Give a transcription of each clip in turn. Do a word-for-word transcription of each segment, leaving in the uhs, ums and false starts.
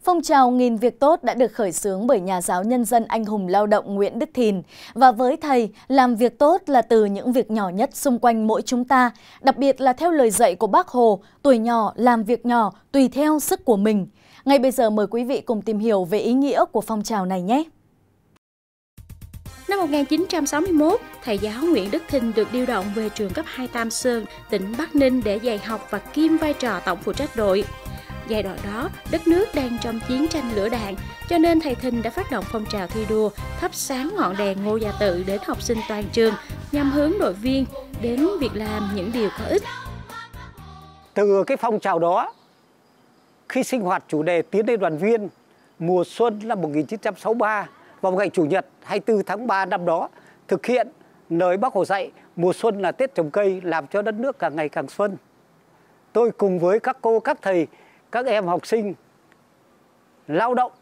Phong trào nghìn việc tốt đã được khởi xướng bởi nhà giáo nhân dân anh hùng lao động Nguyễn Đức Thìn. Và với thầy, làm việc tốt là từ những việc nhỏ nhất xung quanh mỗi chúng ta, đặc biệt là theo lời dạy của Bác Hồ, tuổi nhỏ làm việc nhỏ tùy theo sức của mình. Ngay bây giờ mời quý vị cùng tìm hiểu về ý nghĩa của phong trào này nhé! Năm một nghìn chín trăm sáu mươi mốt, thầy giáo Nguyễn Đức Thìn được điều động về trường cấp hai Tam Sơn, tỉnh Bắc Ninh để dạy học và kiêm vai trò tổng phụ trách đội. Giai đoạn đó, đất nước đang trong chiến tranh lửa đạn, cho nên thầy Thìn đã phát động phong trào thi đua thắp sáng ngọn đèn Ngô Gia Tự đến học sinh toàn trường, nhằm hướng đội viên đến việc làm những điều có ích. Từ cái phong trào đó, khi sinh hoạt chủ đề tiến lên đoàn viên mùa xuân năm một nghìn chín trăm sáu mươi ba, vào ngày Chủ nhật hai mươi tư tháng ba năm đó, thực hiện lời Bác Hồ dạy mùa xuân là Tết trồng cây, làm cho đất nước càng ngày càng xuân. Tôi cùng với các cô, các thầy, các em học sinh lao động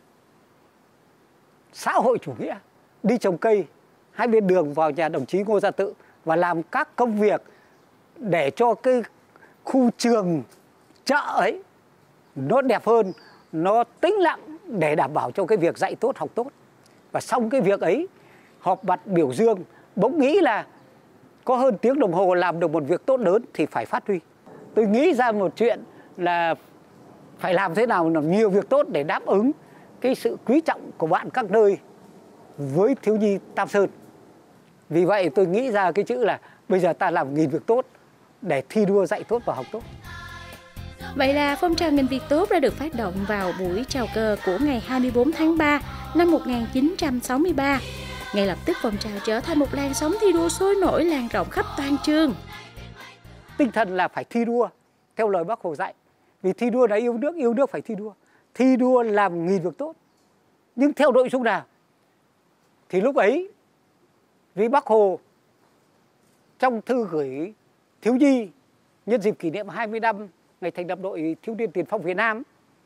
xã hội chủ nghĩa đi trồng cây hai bên đường vào nhà đồng chí Ngô Gia Tự và làm các công việc để cho cái khu trường chợ ấy nó đẹp hơn, nó tĩnh lặng để đảm bảo cho cái việc dạy tốt học tốt. Và xong cái việc ấy, họp mặt biểu dương, bỗng nghĩ là có hơn tiếng đồng hồ làm được một việc tốt lớn thì phải phát huy. Tôi nghĩ ra một chuyện là phải làm thế nào làm nhiều việc tốt để đáp ứng cái sự quý trọng của bạn các nơi với thiếu nhi Tam Sơn. Vì vậy tôi nghĩ ra cái chữ là bây giờ ta làm nghìn việc tốt để thi đua dạy tốt và học tốt. Vậy là phong trào nghìn việc tốt đã được phát động vào buổi chào cờ của ngày hai mươi tư tháng ba năm một nghìn chín trăm sáu mươi ba. Ngay lập tức phong trào trở thành một làn sóng thi đua sôi nổi lan rộng khắp toàn trường. Tinh thần là phải thi đua theo lời Bác Hồ dạy. Vì thi đua là yêu nước, yêu nước phải thi đua. Thi đua làm nghìn việc tốt. Nhưng theo nội dung nào? Thì lúc ấy, vì Bác Hồ trong thư gửi thiếu nhi nhân dịp kỷ niệm hai mươi năm ngày thành lập đội thiếu niên tiền phong Việt Nam,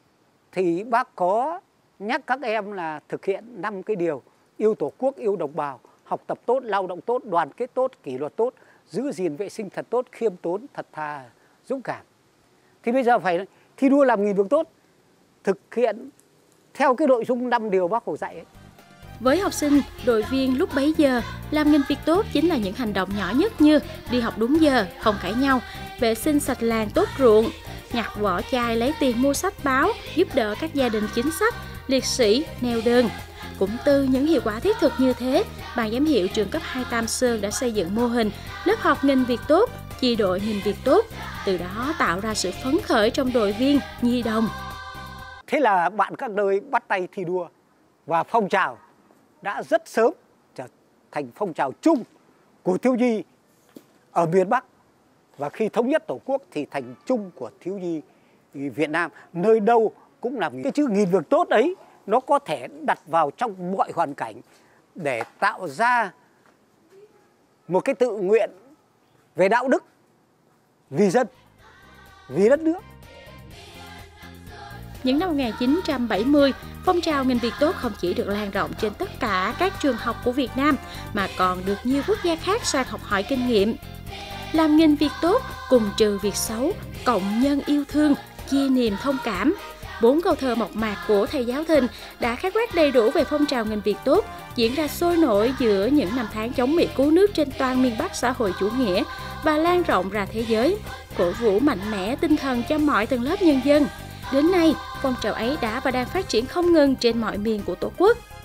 thì Bác có nhắc các em là thực hiện năm cái điều: yêu Tổ quốc, yêu đồng bào, học tập tốt, lao động tốt, đoàn kết tốt, kỷ luật tốt, giữ gìn vệ sinh thật tốt, khiêm tốn, thật thà, dũng cảm. Thì bây giờ phải thi đua làm nghìn việc tốt, thực hiện theo cái nội dung năm điều Bác Hồ dạy ấy. Với học sinh, đội viên lúc bấy giờ, làm nghìn việc tốt chính là những hành động nhỏ nhất như đi học đúng giờ, không cãi nhau, vệ sinh sạch làng tốt ruộng, nhặt vỏ chai lấy tiền mua sách báo, giúp đỡ các gia đình chính sách, liệt sĩ, neo đơn. Cũng từ những hiệu quả thiết thực như thế, ban giám hiệu trường cấp hai Tam Sơn đã xây dựng mô hình lớp học nghìn việc tốt, chi đội nghìn việc tốt, từ đó tạo ra sự phấn khởi trong đội viên, nhi đồng. Thế là bạn các nơi bắt tay thi đua và phong trào đã rất sớm trở thành phong trào chung của thiếu nhi ở miền Bắc, và khi thống nhất Tổ quốc thì thành chung của thiếu nhi Việt Nam. Nơi đâu cũng làm cái chữ nghìn việc tốt ấy, nó có thể đặt vào trong mọi hoàn cảnh để tạo ra một cái tự nguyện về đạo đức, vì dân, vì đất nước. Những năm một nghìn chín trăm bảy mươi, phong trào nghìn việc tốt không chỉ được lan rộng trên tất cả các trường học của Việt Nam mà còn được nhiều quốc gia khác sang học hỏi kinh nghiệm. Làm nghìn việc tốt, cùng trừ việc xấu, cộng nhân yêu thương, chia niềm thông cảm. Bốn câu thơ mộc mạc của thầy giáo Thìn đã khái quát đầy đủ về phong trào nghìn việc tốt diễn ra sôi nổi giữa những năm tháng chống Mỹ cứu nước trên toàn miền Bắc xã hội chủ nghĩa và lan rộng ra thế giới, cổ vũ mạnh mẽ tinh thần cho mọi tầng lớp nhân dân. Đến nay, phong trào ấy đã và đang phát triển không ngừng trên mọi miền của Tổ quốc.